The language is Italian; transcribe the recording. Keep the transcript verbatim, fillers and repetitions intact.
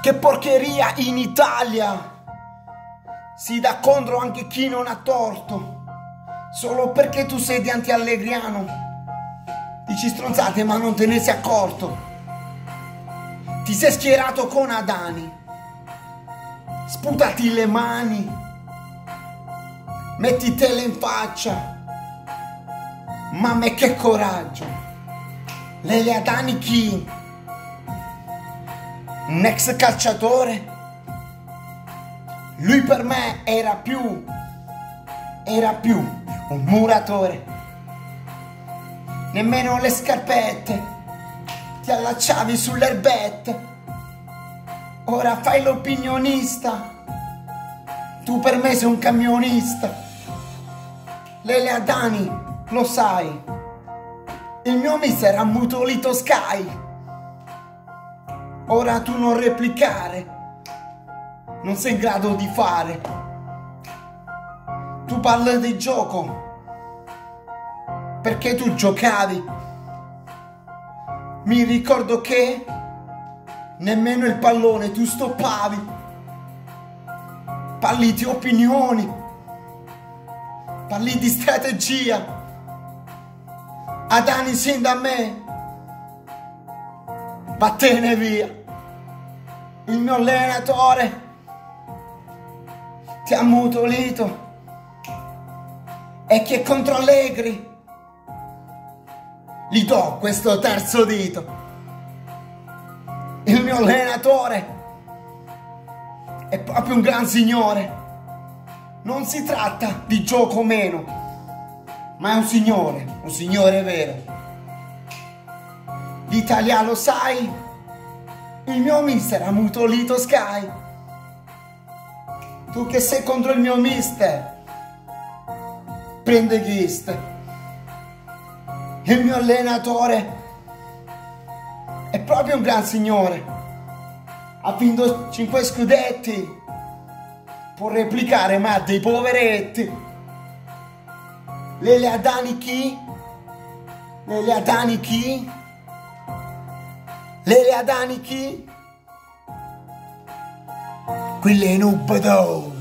Che porcheria in Italia! Si dà contro anche chi non ha torto. Solo perché tu sei di anti-allegriano. Dici stronzate ma non te ne sei accorto. Ti sei schierato con Adani. Sputati le mani. Mettitele in faccia. Ma me che coraggio. Lele Adani chi? Un ex calciatore? Lui per me era più, era più un muratore. Nemmeno le scarpette ti allacciavi sulle erbette. Ora fai l'opinionista. Tu per me sei un camionista. Lele Adani, lo sai, il mio mister ha ammutolito Sky. Ora tu non replicare, non sei in grado di fare. Tu parli di gioco, perché tu giocavi. Mi ricordo che nemmeno il pallone tu stoppavi. Parli di opinioni, parli di strategia. Adani sin da me, vattene via. Il mio allenatore ti ha ammutolito. E che contro Allegri gli do questo terzo dito. Il mio allenatore è proprio un gran signore. Non si tratta di gioco meno, ma è un signore, un signore vero. L'Italia lo sai, il mio mister ha ammutolito Sky. Tu che sei contro il mio mister, prende ghist. Il mio allenatore è proprio un gran signore. Ha vinto cinque scudetti. Può replicare ma dei poveretti. Lele Adani chi? Lele Adani chi? Lele Adani chi? Quelli è Nubado.